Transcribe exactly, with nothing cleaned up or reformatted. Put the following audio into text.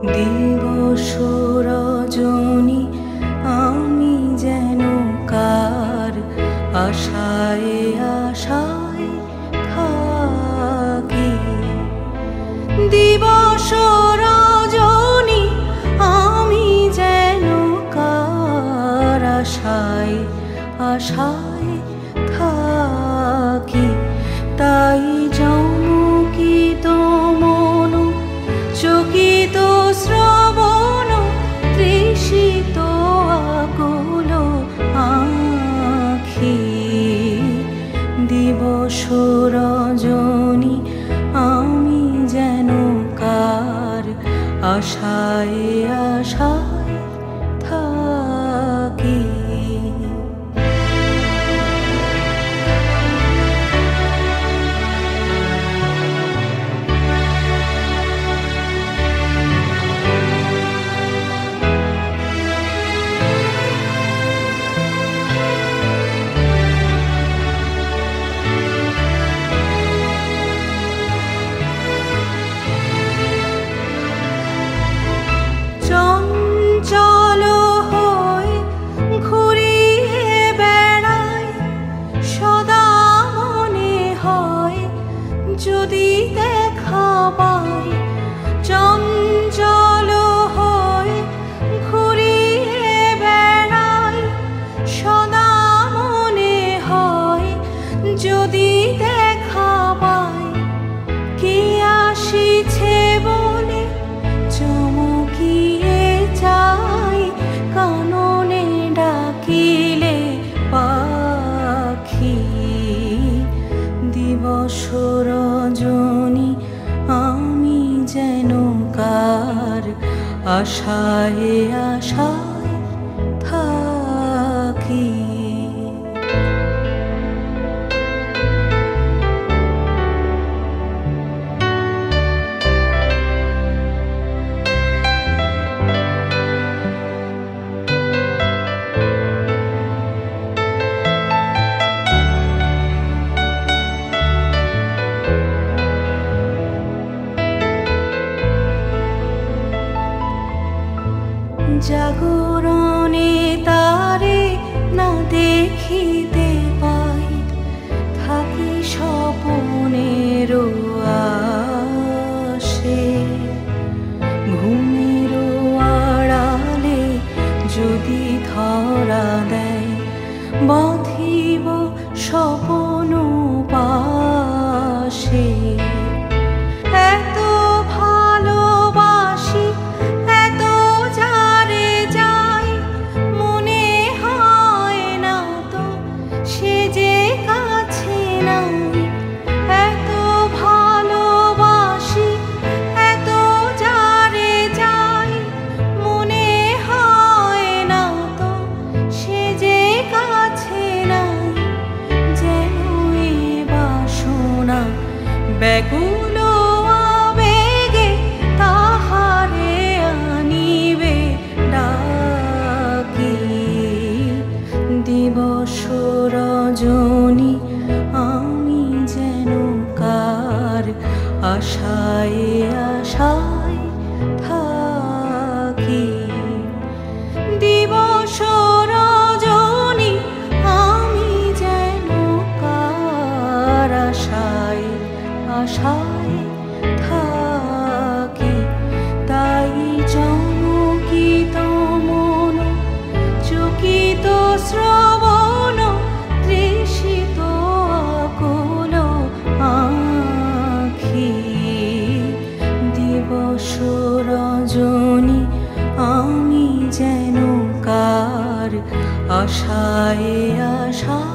দিবস রজনী আমি যেন কার আশায় আশায় থাকি। দিবস রজনী আমি যেন কার আশায় আশায় থাকি। তাই চমকিত মন চকিত শ্রবণ তৃষিত আকুল আঁখি। দিবস রজনী আমি যেন কার আশায় আশায় থাকি। চঞ্চল হয়ে ঘুরিয়ে বেড়ায় সদা মনে হয় যদি দেখা পাই। চঞ্চল হয়ে ঘুরিয়ে বেড়ায় সদা মনে হয় যদি দেখা পাই। কে আসিছে বলে চমকিয়ে চাই কাননে ডাকিলে পাখি। দিবস রজনী আমি যেন কার আশায় আশায় থাকি। জাগরণে তারে না দেখিতে পাই থাকি স্বপনের আশে। ঘুমের আড়ালে যদি ধরা দেয় বাঁধিব স্বপন পাশে। এত ভালোবাসি এত যারে যাই মনে হয় না তো সে যে কাছে নাই। এত ভালোবাসি এত যারে যাই মনে হয় না তো সে যে কাছে নাই। যেন এ বাসনা ব্যাকুল আবেগে তাহারে আনিবে ডাকি। দিবস রজনী আমি যেন কার আশায় আশায় থাকি। দিবস রজনী আমি যেন কার আশায় আশায় থাকি। তাই চমকিত মন চকিত শ্রবণ তৃষিত আকুল আঁখি। দিবস রজনী আমি যেন কার আশায় আশায়